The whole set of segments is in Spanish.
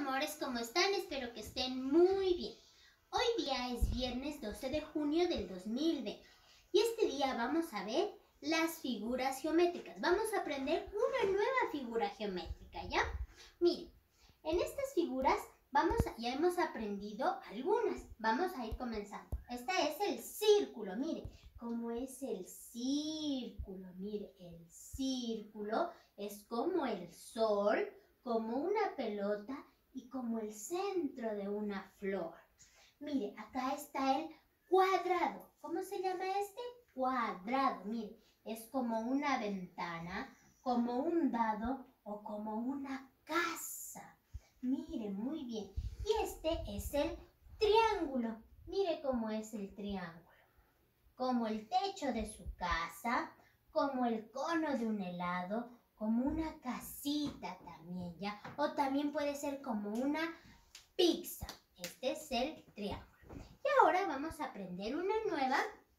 amores, ¿cómo están? Espero que estén muy bien. Hoy día es viernes 12 de junio del 2020 y este día vamos a ver las figuras geométricas. Vamos a aprender una nueva figura geométrica, ¿ya? Miren, en estas figuras ya hemos aprendido algunas. Vamos a ir comenzando. Esta es el círculo, mire cómo es el círculo. Mire, el círculo es como el sol, como una pelota y como el centro de una flor. Mire, acá está el cuadrado. ¿Cómo se llama este? Cuadrado. Mire, es como una ventana, como un dado o como una casa. Mire, muy bien. Y este es el triángulo. Mire cómo es el triángulo. Como el techo de su casa, como el cono de un helado, como una casita también, ¿ya? O también puede ser como una pizza. Este es el triángulo. Y ahora vamos a aprender una nueva,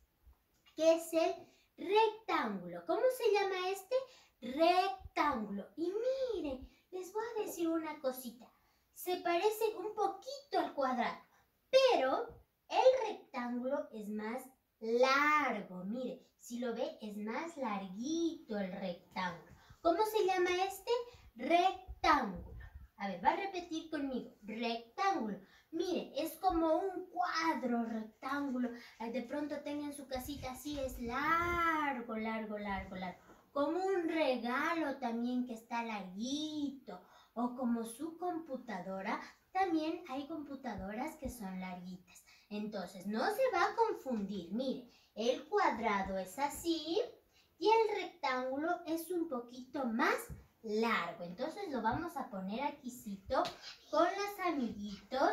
que es el rectángulo. ¿Cómo se llama este? Rectángulo. Y miren, les voy a decir una cosita. Se parece un poquito al cuadrado, pero el rectángulo es más largo. Mire, si lo ve, es más larguito el rectángulo. ¿Cómo se llama este? Rectángulo. A ver, va a repetir conmigo. Rectángulo. Mire, es como un cuadro rectángulo. De pronto tengan su casita así, es largo, largo, largo, largo. Como un regalo también que está larguito. O como su computadora. También hay computadoras que son larguitas. Entonces, no se va a confundir. Mire, el cuadrado es así y el rectángulo es un poquito más largo. Entonces, lo vamos a poner aquícito con los amiguitos.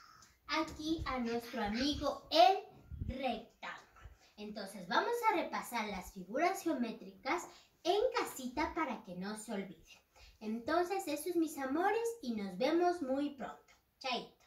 Aquí a nuestro amigo el rectángulo. Entonces, vamos a repasar las figuras geométricas en casita para que no se olviden. Entonces, eso es, mis amores, y nos vemos muy pronto. Chaito.